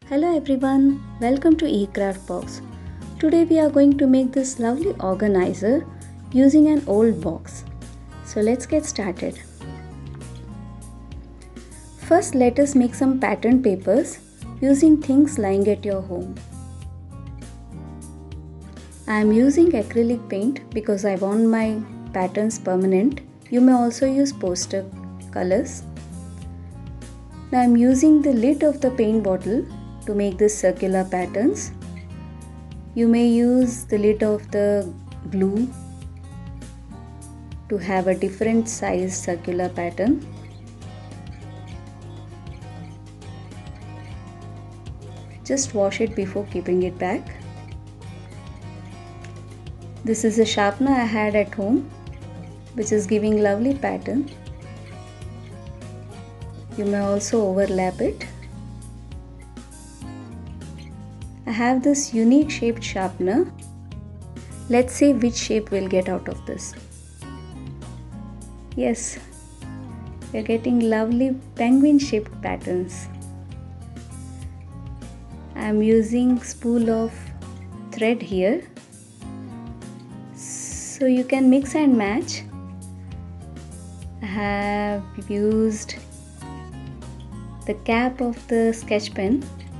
Hello everyone, welcome to eCraft Box. Today we are going to make this lovely organizer using an old box. So let's get started. First let us make some pattern papers using things lying at your home. I am using acrylic paint because I want my patterns permanent. You may also use poster colors. Now I am using the lid of the paint bottle to make this circular patterns. You may use the lid of the glue to have a different size circular pattern. Just wash it before keeping it back. This is a sharpener I had at home, which is giving lovely pattern. You may also overlap it. I have this unique shaped sharpener. Let's see which shape we'll get out of this. Yes, we're getting lovely penguin shaped patterns. I'm using spool of thread here, so you can mix and match. I have used the cap of the sketch pen.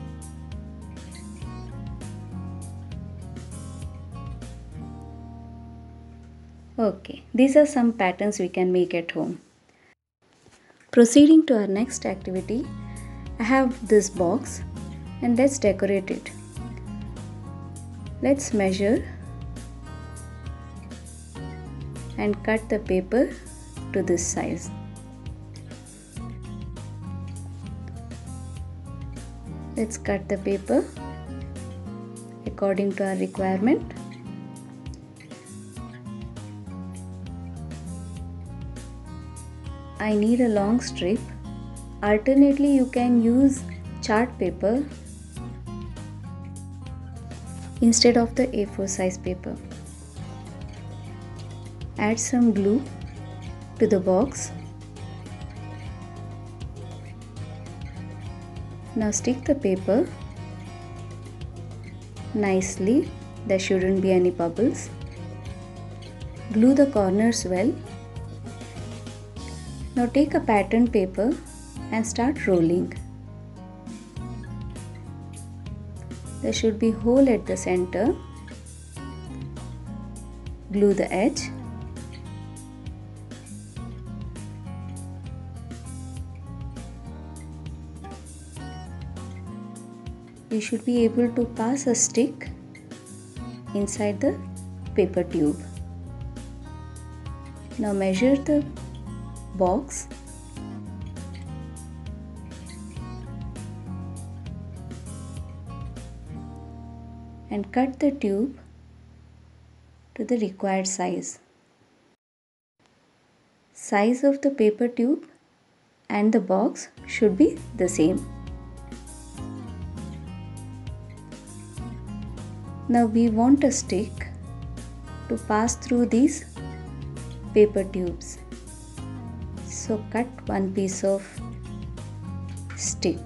Okay, these are some patterns we can make at home. Proceeding to our next activity, I have this box and let's decorate it. Let's measure and cut the paper to this size. Let's cut the paper according to our requirement. I need a long strip. Alternately, you can use chart paper instead of the A4 size paper. Add some glue to the box. Now stick the paper nicely. There shouldn't be any bubbles. Glue the corners well. Now take a pattern paper and start rolling. There should be a hole at the center. Glue the edge. You should be able to pass a stick inside the paper tube. Now measure the box and cut the tube to the required size. Size of the paper tube and the box should be the same. Now we want a stick to pass through these paper tubes. So cut one piece of stick.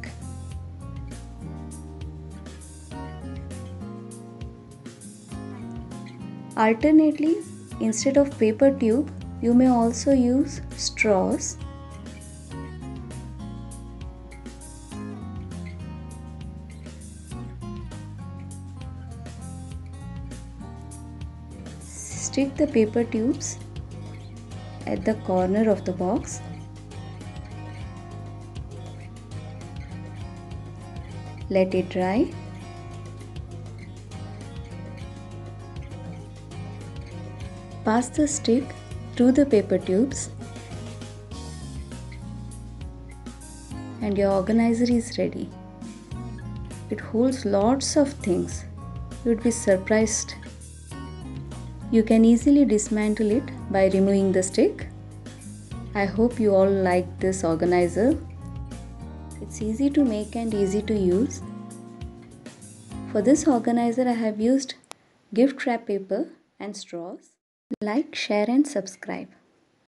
Alternately, instead of paper tube, you may also use straws. Stick the paper tubes at the corner of the box. Let it dry. Pass the stick through the paper tubes and your organizer is ready. It holds lots of things. You would be surprised. You can easily dismantle it by removing the stick. I hope you all like this organizer. It's easy to make and easy to use. For this organizer I have used gift wrap paper and straws. Like, share and subscribe.